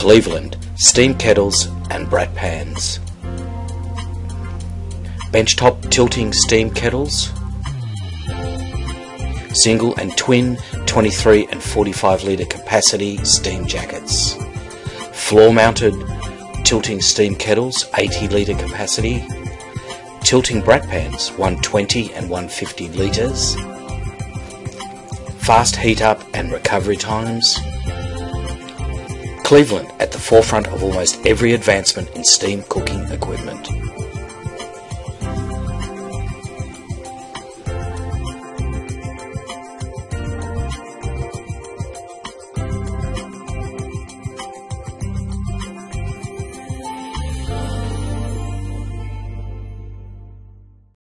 Cleveland steam kettles and Bratt pans. Benchtop tilting steam kettles. Single and twin 23 and 45 litre capacity steam jackets. Floor mounted tilting steam kettles 80 litre capacity. Tilting Bratt pans 120 and 150 litres. Fast heat up and recovery times. Cleveland at the forefront of almost every advancement in steam cooking equipment.